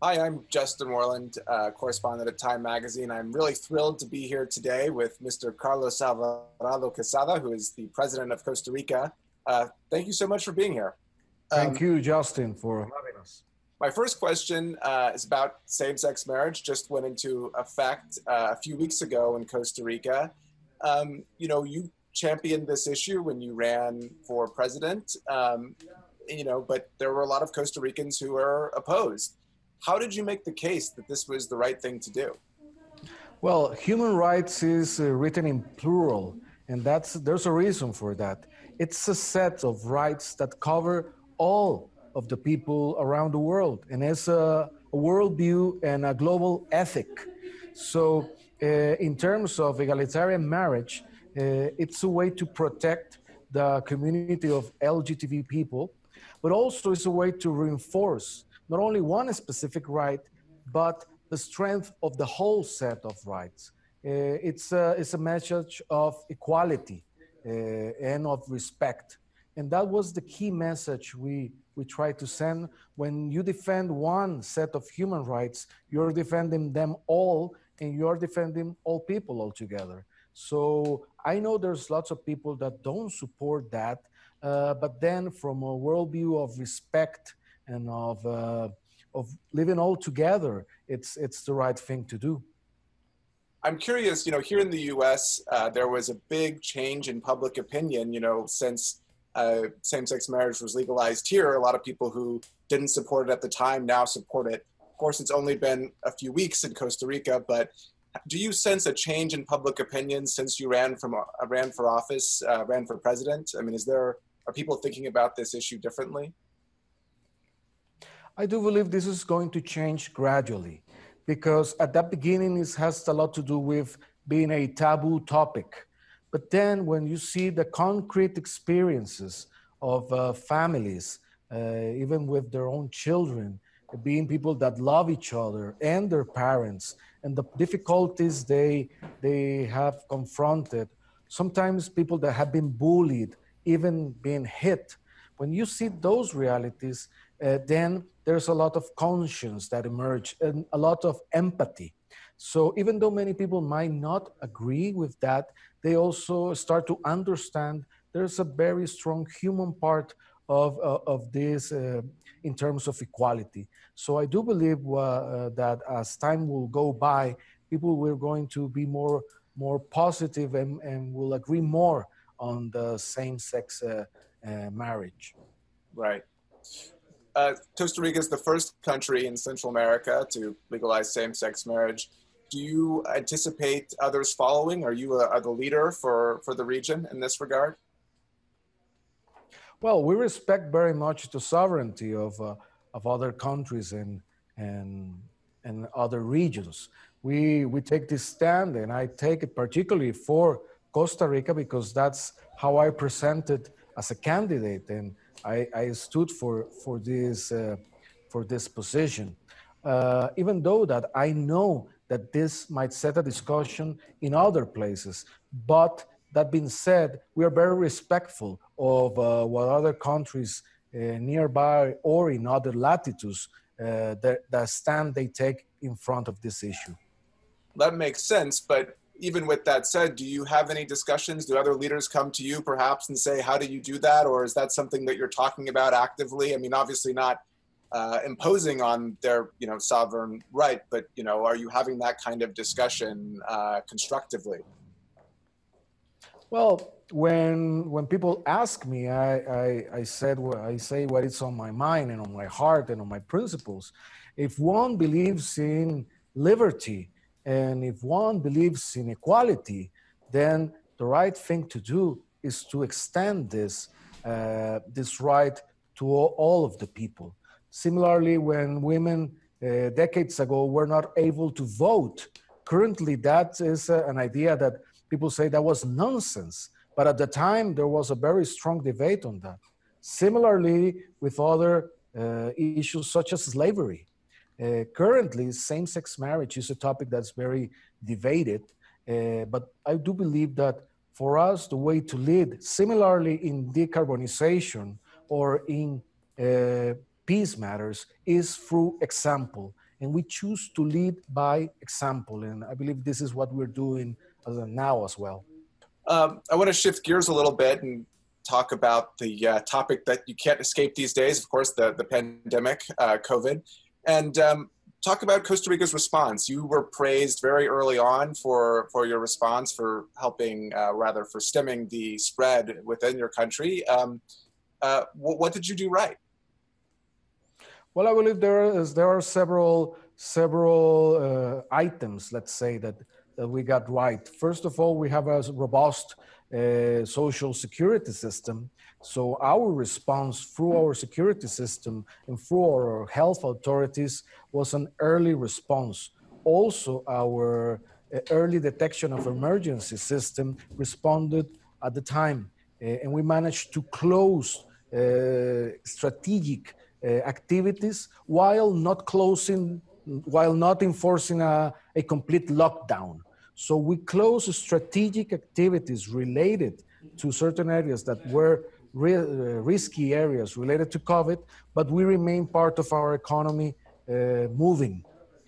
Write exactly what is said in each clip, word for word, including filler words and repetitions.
Hi, I'm Justin Moreland, uh, correspondent at Time Magazine. I'm really thrilled to be here today with Mister Carlos Alvarado Quesada, who is the president of Costa Rica. Uh, thank you so much for being here. Thank Um, you, Justin, for having us. my first question uh, is about same-sex marriage. Just went into effect uh, a few weeks ago in Costa Rica. Um, you know, you championed this issue when you ran for president, um, you know, but there were a lot of Costa Ricans who were opposed. How did you make the case that this was the right thing to do? Well, human rights is uh, written in plural, and that's there's a reason for that. It's a set of rights that cover all of the people around the world, and it's a, a worldview and a global ethic. So, uh, in terms of egalitarian marriage, uh, it's a way to protect the community of L G B T people, but also it's a way to reinforce not only one specific right, but the strength of the whole set of rights. Uh, it's, a, it's a message of equality uh, and of respect. And that was the key message we, we tried to send. When you defend one set of human rights, you're defending them all, and you're defending all people altogether. So I know there's lots of people that don't support that, uh, but then from a worldview of respect and of, uh, of living all together, it's, it's the right thing to do. I'm curious, you know, here in the U S, uh, there was a big change in public opinion, you know, since uh, same-sex marriage was legalized here. A lot of people who didn't support it at the time now support it. Of course, it's only been a few weeks in Costa Rica, but do you sense a change in public opinion since you ran from uh, ran for office, uh, ran for president? I mean, is there are people thinking about this issue differently? I do believe this is going to change gradually, because at that beginning it has a lot to do with being a taboo topic. But then when you see the concrete experiences of uh, families, uh, even with their own children, being people that love each other and their parents, and the difficulties they, they have confronted, sometimes people that have been bullied, even being hit, when you see those realities, uh, then there's a lot of conscience that emerge and a lot of empathy. So even though many people might not agree with that, they also start to understand there's a very strong human part of, uh, of this uh, in terms of equality. So I do believe uh, uh, that as time will go by, people will going to be more, more positive and, and will agree more on the same-sex uh, uh, marriage. Right. Uh, Costa Rica is the first country in Central America to legalize same-sex marriage. Do you anticipate others following? Are you a, a, the leader for, for the region in this regard? Well, we respect very much the sovereignty of, uh, of other countries and, and, and other regions. We, we take this stand, and I take it particularly for Costa Rica because that's how I presented as a candidate, and I, I stood for, for, this, uh, for this position. Uh, even though that I know that this might set a discussion in other places, but that being said, we are very respectful of uh, what other countries uh, nearby or in other latitudes, uh, the, the stand they take in front of this issue. That makes sense, but even with that said, do you have any discussions? Do other leaders come to you perhaps and say, how do you do that? Or is that something that you're talking about actively? I mean, obviously not uh, imposing on their, you know, sovereign right, but, you know, are you having that kind of discussion uh, constructively? Well, when when people ask me, I, I, I said I say what is on my mind and on my heart and on my principles. If one believes in liberty and if one believes in equality, then the right thing to do is to extend this uh, this right to all, all of the people. Similarly, when women uh, decades ago were not able to vote, currently that is uh, an idea that people say that was nonsense, but at the time there was a very strong debate on that. Similarly, with other uh, issues such as slavery. Uh, currently, same-sex marriage is a topic that's very debated, uh, but I do believe that for us, the way to lead, similarly in decarbonization or in uh, peace matters, is through example. and we choose to lead by example. And I believe this is what we're doing as of now as well. Um, I want to shift gears a little bit and talk about the uh, topic that you can't escape these days, of course, the, the pandemic, uh, COVID, and um, talk about Costa Rica's response. You were praised very early on for, for your response, for helping, uh, rather, for stemming the spread within your country. Um, uh, what, what did you do right? Well, I believe there is there are several several uh, items, let's say, that that we got right. First of all, we have a robust uh, social security system. So our response through our security system and through our health authorities was an early response. Also, our uh, early detection of emergency system responded at the time, uh, and we managed to close uh, strategic uh, activities while not closing, while not enforcing a, a complete lockdown. So we closed strategic activities related to certain areas that were re- uh, risky areas related to COVID, but we remain part of our economy uh, moving.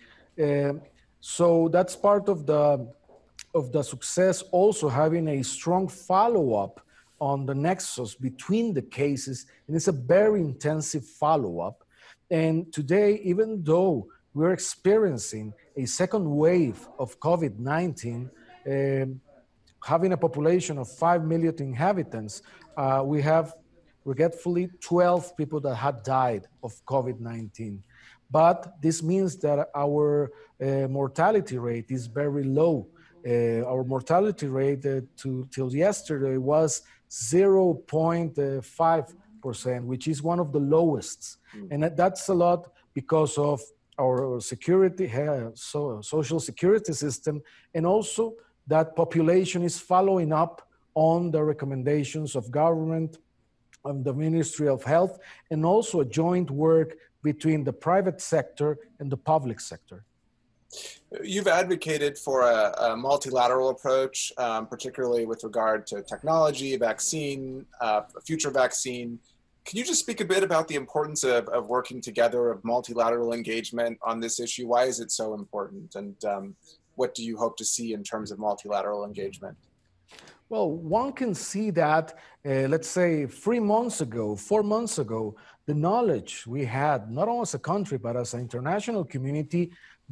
Uh, so that's part of the of the success. Also having a strong follow-up on the nexus between the cases, and it's a very intensive follow-up. And today, even though we're experiencing a second wave of COVID nineteen, um, having a population of five million inhabitants, uh, we have regretfully twelve people that had died of COVID nineteen. But this means that our uh, mortality rate is very low. Uh, our mortality rate uh, to till yesterday was zero point five percent, which is one of the lowest. Mm. And that's a lot because of our security, uh, so social security system, and also that population is following up on the recommendations of government, of the Ministry of Health, and also a joint work between the private sector and the public sector. You've advocated for a, a multilateral approach, um, particularly with regard to technology, vaccine, uh, future vaccine. Can you just speak a bit about the importance of, of working together, of multilateral engagement on this issue? Why is it so important? And um, what do you hope to see in terms of multilateral engagement? Well, one can see that, uh, let's say, three months ago, four months ago, the knowledge we had, not only as a country, but as an international community,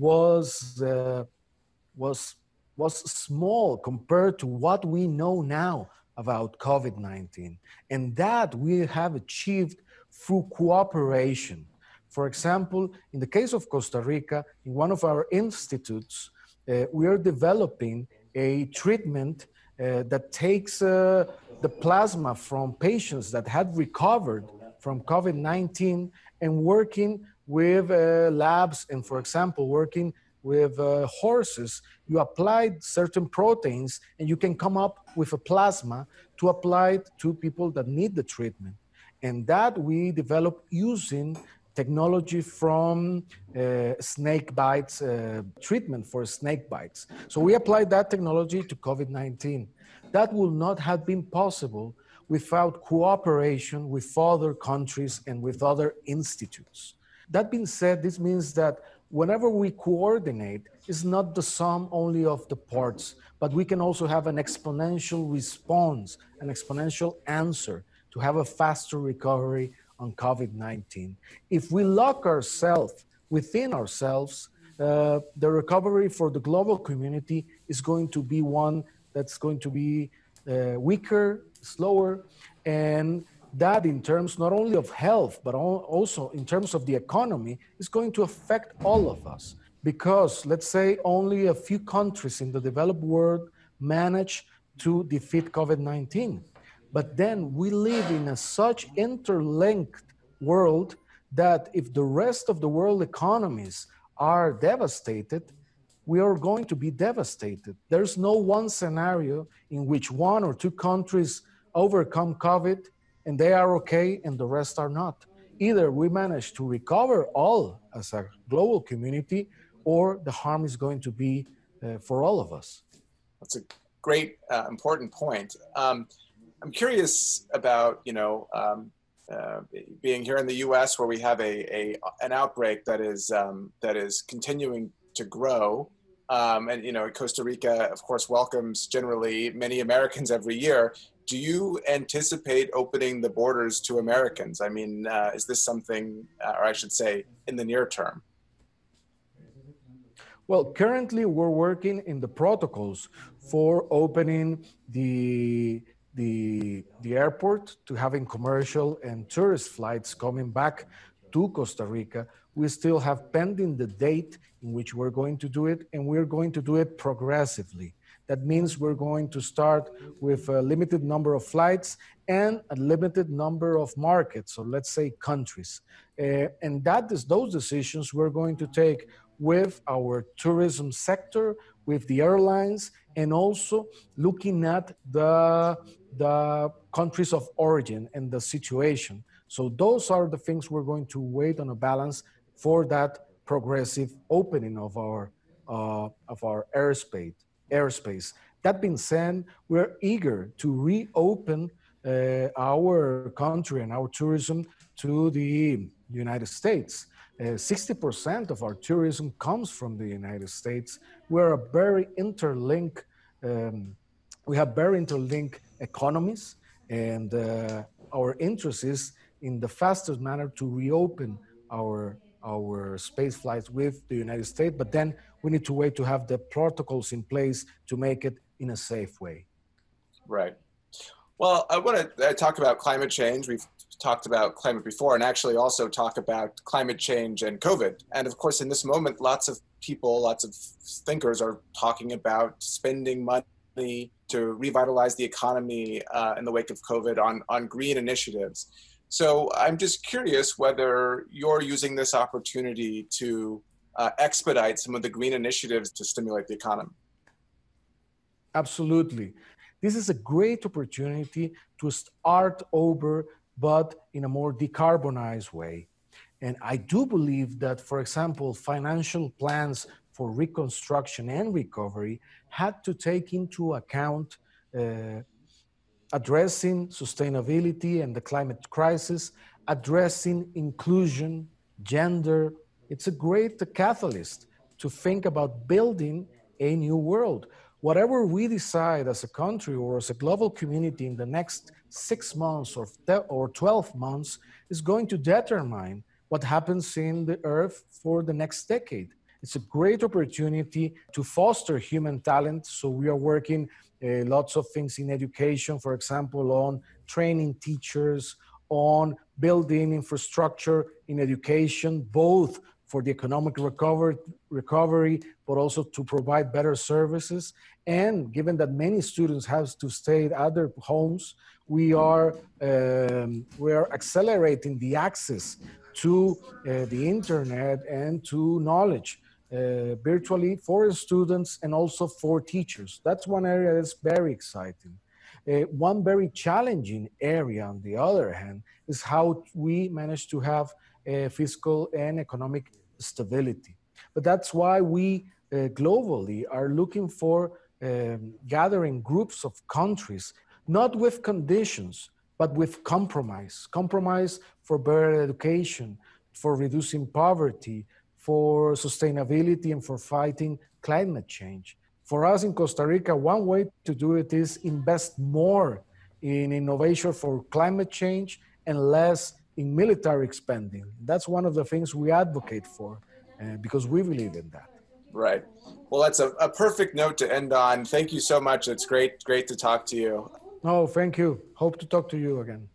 was, uh, was, was small compared to what we know now about COVID nineteen. And that we have achieved through cooperation. For example, in the case of Costa Rica, in one of our institutes, uh, we are developing a treatment uh, that takes uh, the plasma from patients that had recovered from COVID nineteen and working with uh, labs and, for example, working with uh, horses. You applied certain proteins and you can come up with a plasma to apply to people that need the treatment. And that we developed using technology from uh, snake bites, uh, treatment for snake bites. So we applied that technology to COVID nineteen. That would not have been possible without cooperation with other countries and with other institutes. That being said, this means that whenever we coordinate, it's not the sum only of the parts, but we can also have an exponential response, an exponential answer to have a faster recovery on COVID nineteen. If we lock ourselves within ourselves, uh, the recovery for the global community is going to be one that's going to be uh, weaker, slower, and that in terms not only of health, but also in terms of the economy, is going to affect all of us. Because let's say only a few countries in the developed world manage to defeat COVID nineteen. But then we live in a such interlinked world that if the rest of the world economies are devastated, we are going to be devastated. There's no one scenario in which one or two countries overcome COVID and they are okay and the rest are not. Either we manage to recover all as a global community, or the harm is going to be uh, for all of us. That's a great, uh, important point. Um, I'm curious about, you know, um, uh, being here in the U S where we have a, a an outbreak that is um, that is continuing to grow, um, and you know Costa Rica, of course, welcomes generally many Americans every year. Do you anticipate opening the borders to Americans? I mean, uh, is this something, uh, or I should say, in the near term? Well, currently we're working in the protocols for opening the, the, the airport to having commercial and tourist flights coming back to Costa Rica. We still have pending the date in which we're going to do it, and we're going to do it progressively. That means we're going to start with a limited number of flights and a limited number of markets, or let's say countries. Uh, and that is those decisions we're going to take with our tourism sector, with the airlines, and also looking at the, the countries of origin and the situation. So those are the things we're going to wait on a balance for that progressive opening of our, uh, of our airspace. airspace. That being said, we're eager to reopen uh, our country and our tourism to the United States. Uh, sixty percent of our tourism comes from the United States. We're a very interlinked, um, we have very interlinked economies, and uh, our interest is in the fastest manner to reopen our, our space flights with the United States, but then we need to wait to have the protocols in place to make it in a safe way. Right. Well, I want to talk about climate change. We've talked about climate before, and actually also talk about climate change and COVID. And of course, in this moment, lots of people, lots of thinkers are talking about spending money to revitalize the economy uh, in the wake of COVID on, on green initiatives. So I'm just curious whether you're using this opportunity to uh, expedite some of the green initiatives to stimulate the economy. Absolutely. This is a great opportunity to start over, but in a more decarbonized way. And I do believe that, for example, financial plans for reconstruction and recovery had to take into account uh, addressing sustainability and the climate crisis, addressing inclusion, gender. It's a great catalyst to think about building a new world. Whatever we decide as a country or as a global community in the next six months or, or twelve months is going to determine what happens in the earth for the next decade. It's a great opportunity to foster human talent. So we are working uh, lots of things in education, for example, on training teachers, on building infrastructure in education, both for the economic recovery, recovery, but also to provide better services. And given that many students have to stay at their homes, we are, um, we are accelerating the access to uh, the internet and to knowledge uh, virtually for students and also for teachers. That's one area that's very exciting. Uh, one very challenging area, on the other hand, is how we manage to have uh, fiscal and economic stability. But that's why we uh, globally are looking for um, gathering groups of countries, not with conditions, but with compromise. Compromise for better education, for reducing poverty, for sustainability, and for fighting climate change. For us in Costa Rica, one way to do it is invest more in innovation for climate change and less in military spending. That's one of the things we advocate for uh, because we believe in that. Right. Well, that's a, a perfect note to end on. Thank you so much. It's great, great to talk to you. No, thank you. Hope to talk to you again.